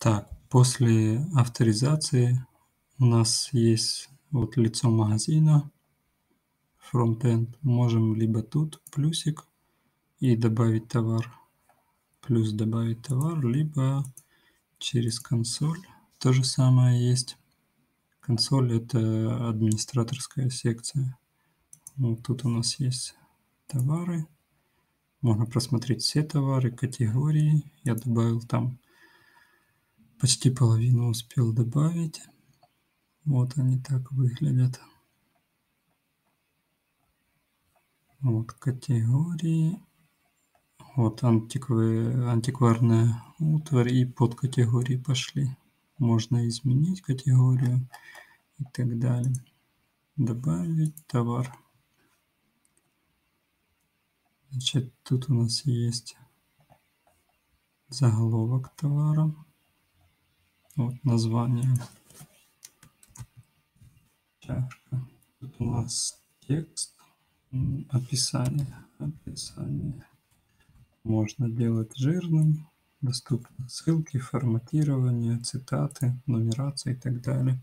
Так, после авторизации у нас есть вот лицо магазина, фронтенд. Можем либо тут плюсик и добавить товар, плюс добавить товар, либо через консоль. То же самое есть. Консоль — это администраторская секция. Вот тут у нас есть товары. Можно просмотреть все товары, категории. Я добавил там почти половину, успел добавить. Вот они так выглядят. Вот категории. Вот антикварная утварь и подкатегории пошли. Можно изменить категорию и так далее. Добавить товар. Значит, тут у нас есть заголовок товара. Вот название. Чашка. Тут у нас текст. Описание. Можно делать жирным. Доступны ссылки, форматирование, цитаты, нумерация и так далее.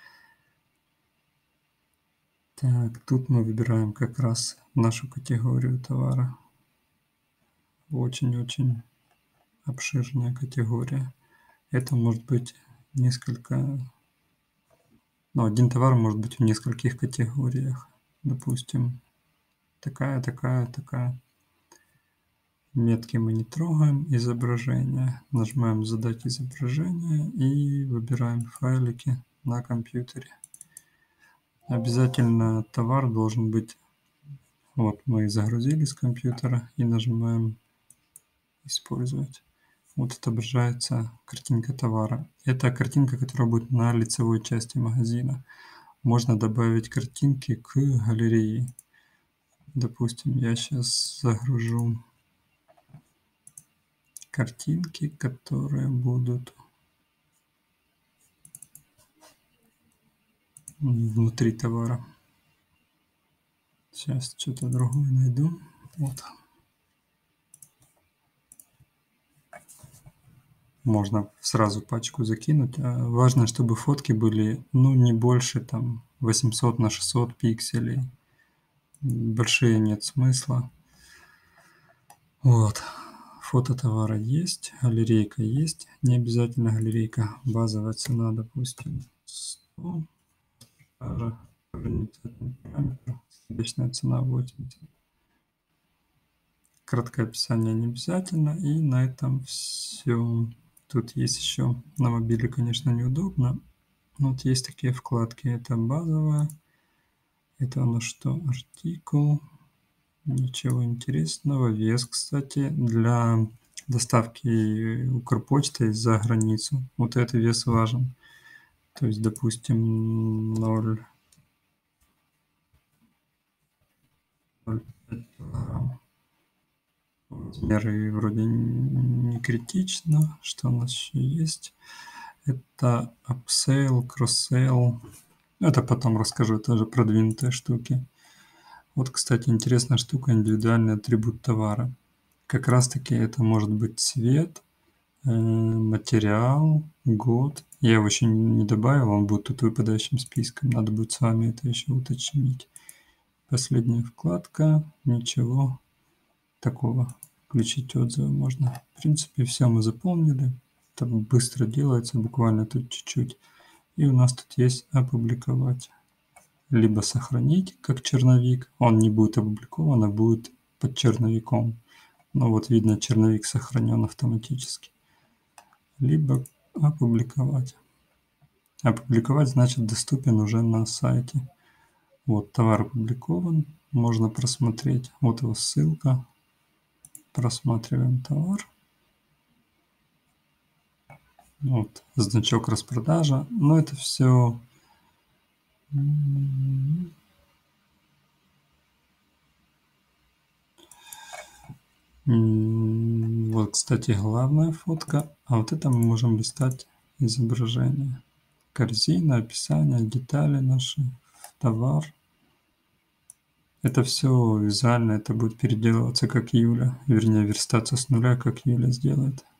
Так, тут мы выбираем как раз нашу категорию товара. Очень-очень обширная категория. Это может быть несколько... один товар может быть в нескольких категориях. Допустим, такая. Метки мы не трогаем. Изображение. Нажимаем «Задать изображение» и выбираем файлики на компьютере. Обязательно товар должен быть... Вот мы загрузили с компьютера и нажимаем «Использовать». Вот отображается картинка товара. Это картинка, которая будет на лицевой части магазина. Можно добавить картинки к галерее. Допустим, я сейчас загружу картинки, которые будут внутри товара. Сейчас что-то другое найду. Вот. Можно сразу пачку закинуть. Важно, чтобы фотки были, не больше там 800 на 600 пикселей. Большие нет смысла. Вот. Фото товара есть, галерейка есть. Не обязательно галерейка. Базовая цена, допустим, 100. Обычная цена 80. Краткое описание не обязательно. И на этом все. Тут есть еще на мобиле, конечно, неудобно. Вот есть такие вкладки. Это базовая. Это у нас что? Артикул. Ничего интересного. Вес, кстати, для доставки Укрпочтой за границу. Вот этот вес важен. То есть, допустим, 0,5 килограмм. Размеры вроде не критично. Что у нас еще есть? Это upsell, cross-sell. Это потом расскажу, тоже продвинутые штуки. Вот, кстати, интересная штука — индивидуальный атрибут товара. Как раз-таки это может быть цвет, материал, год. Я его еще не добавил, он будет тут выпадающим списком. Надо будет с вами это еще уточнить. Последняя вкладка. Ничего такого. Включить отзывы можно. В принципе, все мы заполнили. Это быстро делается, буквально тут чуть-чуть. И у нас тут есть «Опубликовать». Либо сохранить как черновик. Он не будет опубликован, а будет под черновиком. Вот видно, черновик сохранен автоматически. Либо опубликовать. Опубликовать значит доступен уже на сайте. Вот товар опубликован. Можно просмотреть. Вот его ссылка. Просматриваем товар. Вот значок распродажа. Но это все... Вот, кстати, главная фотка. А вот это мы можем листать изображение. Корзина, описание, детали наши, товар. Это все визуально, это будет переделываться, как Юля. Вернее, верстаться с нуля, как Юля сделает.